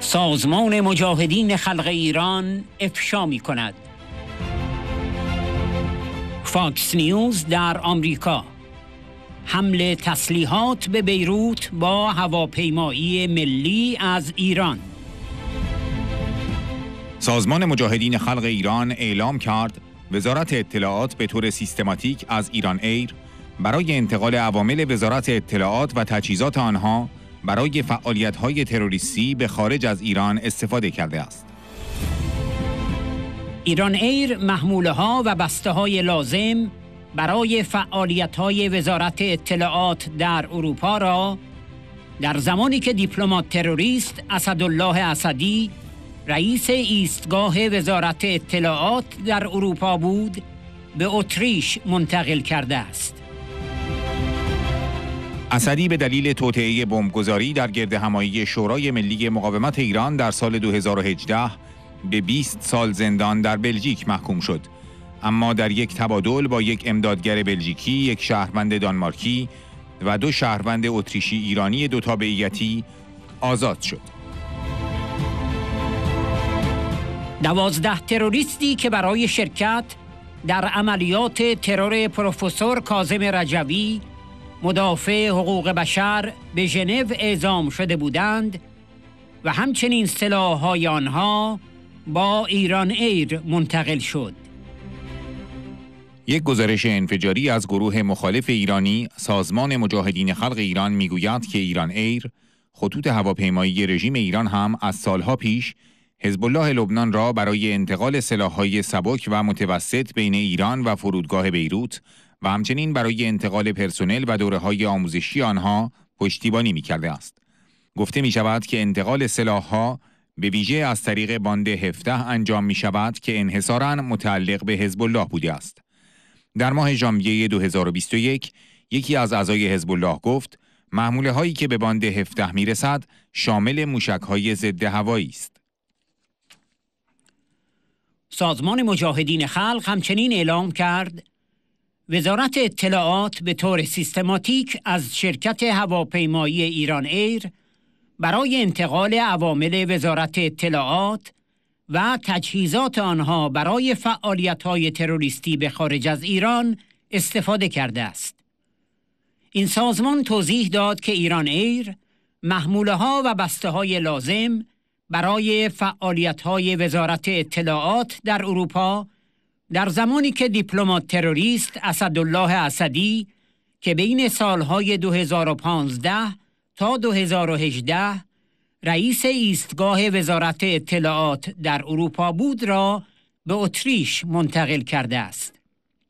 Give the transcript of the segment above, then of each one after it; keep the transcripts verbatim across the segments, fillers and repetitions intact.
سازمان مجاهدین خلق ایران افشا می کند. فاکس نیوز در آمریکا: حمله تسلیحات به بیروت با هواپیمایی ملی از ایران. سازمان مجاهدین خلق ایران اعلام کرد وزارت اطلاعات به طور سیستماتیک از ایران ایر برای انتقال عوامل وزارت اطلاعات و تجهیزات آنها برای فعالیت‌های تروریستی به خارج از ایران استفاده کرده است. ایران ایر محموله‌ها و بسته‌های لازم برای فعالیت‌های وزارت اطلاعات در اروپا را در زمانی که دیپلمات تروریست اسدالله اسدی رئیس ایستگاه وزارت اطلاعات در اروپا بود به اتریش منتقل کرده است. اسدی به دلیل توطئه بمبگذاری در گردهمایی شورای ملی مقاومت ایران در سال دو هزار و هجده به بیست سال زندان در بلژیک محکوم شد، اما در یک تبادل با یک امدادگر بلژیکی، یک شهروند دانمارکی و دو شهروند اتریشی ایرانی دو تابعیتی آزاد شد. دوازده تروریستی که برای شرکت در عملیات ترور پروفسور کاظم رجوی مدافع حقوق بشر به ژنو اعزام شده بودند و همچنین سلاح‌های آنها با ایران ایر منتقل شد. یک گزارش انفجاری از گروه مخالف ایرانی سازمان مجاهدین خلق ایران میگوید که ایران ایر، خطوط هواپیمایی رژیم ایران، هم از سالها پیش حزب الله لبنان را برای انتقال سلاح‌های سبک و متوسط بین ایران و فرودگاه بیروت و همچنین برای انتقال پرسنل و دوره‌های آموزشی آنها پشتیبانی می‌کرده است. گفته می‌شود که انتقال سلاح‌ها به ویژه از طریق باند هفده انجام می‌شود که انحصاراً متعلق به حزب الله بوده است. در ماه ژانویه دو هزار و بیست و یک یکی از اعضای حزب الله گفت محموله‌هایی که به باند هفده می‌رسد شامل موشک‌های ضد هوایی است. سازمان مجاهدین خلق همچنین اعلام کرد وزارت اطلاعات به طور سیستماتیک از شرکت هواپیمایی ایران ایر برای انتقال عوامل وزارت اطلاعات و تجهیزات آنها برای فعالیت‌های تروریستی به خارج از ایران استفاده کرده است. این سازمان توضیح داد که ایران ایر محموله‌ها و بسته‌های لازم برای فعالیت‌های وزارت اطلاعات در اروپا در زمانی که دیپلمات تروریست اسدالله اسدی که بین سالهای دو هزار و پانزده تا دو هزار و هجده رئیس ایستگاه وزارت اطلاعات در اروپا بود را به اتریش منتقل کرده است.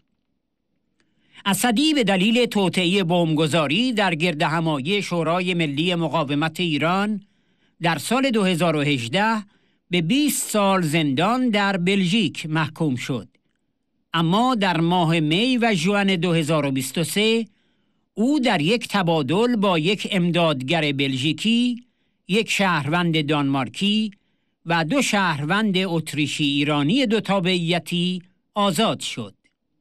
اسدی به دلیل توطئه بمبگذاری در گردهمایی شورای ملی مقاومت ایران در سال دو هزار و هجده به بیست سال زندان در بلژیک محکوم شد، اما در ماه می و ژوئن دو هزار و بیست و سه او در یک تبادل با یک امدادگر بلژیکی، یک شهروند دانمارکی و دو شهروند اتریشی ایرانی دو تابعیتی آزاد شد.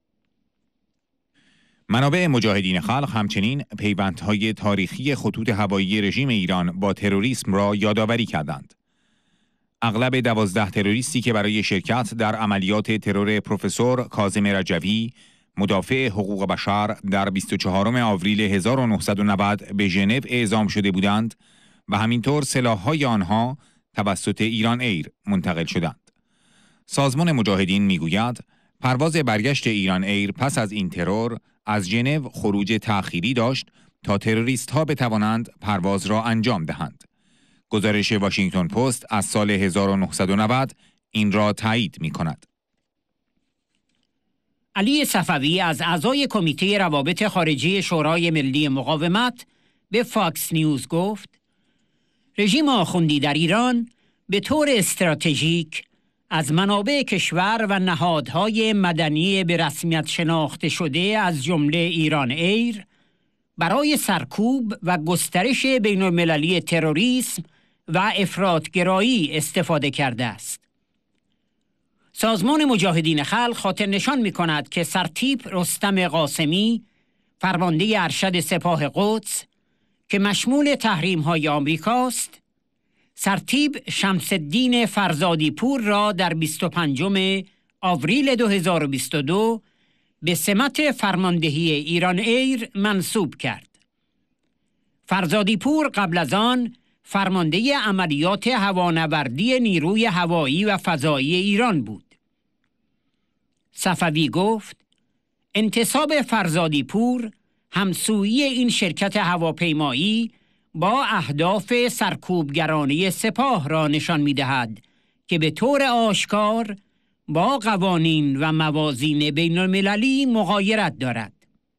منابع مجاهدین خلق همچنین پیوندهای تاریخی خطوط هوایی رژیم ایران با تروریسم را یادآوری کردند. اغلب دوازده تروریستی که برای شرکت در عملیات ترور پروفسور کاظم رجوی مدافع حقوق بشر در بیست و چهارم آوریل هزار و نهصد و نود به ژنو اعزام شده بودند و همینطور سلاح‌های آنها توسط ایران ایر منتقل شدند. سازمان مجاهدین میگوید پرواز برگشت ایران ایر پس از این ترور از ژنو خروج تأخیری داشت تا تروریست‌ها بتوانند پرواز را انجام دهند. گزارش واشنگتن پست از سال هزار و نهصد و نود این را تایید می‌کند. علی صفوی از اعضای کمیته روابط خارجی شورای ملی مقاومت به فاکس نیوز گفت رژیم آخوندی در ایران به طور استراتژیک از منابع کشور و نهادهای مدنی به رسمیت شناخته شده از جمله ایران ایر برای سرکوب و گسترش بین المللی تروریسم و افراط‌گرایی استفاده کرده است. سازمان مجاهدین خلق خاطر نشان می کند که سرتیپ رستم قاسمی، فرمانده ارشد سپاه قدس که مشمول تحریم های آمریکاست، سرتیپ شمس الدین فرزادی پور را در بیست و پنجم آوریل دو هزار و بیست و دو به سمت فرماندهی ایران ایر منصوب کرد. فرزادی پور قبل از آن فرمانده عملیات هوانوردی نیروی هوایی و فضایی ایران بود. صفوی گفت انتصاب فرزادی پور همسویی این شرکت هواپیمایی با اهداف سرکوبگرانه سپاه را نشان می‌دهد که به طور آشکار با قوانین و موازین بین المللی مغایرت دارد.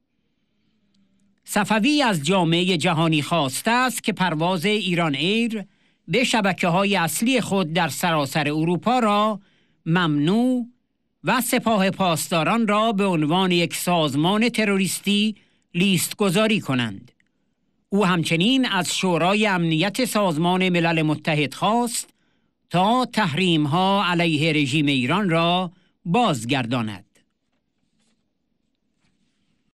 صفوی از جامعه جهانی خواسته است که پرواز ایران ایر به شبکه‌های اصلی خود در سراسر اروپا را ممنوع و سپاه پاسداران را به عنوان یک سازمان تروریستی لیست گذاری کنند. او همچنین از شورای امنیت سازمان ملل متحد خواست تا تحریم‌ها علیه رژیم ایران را بازگرداند.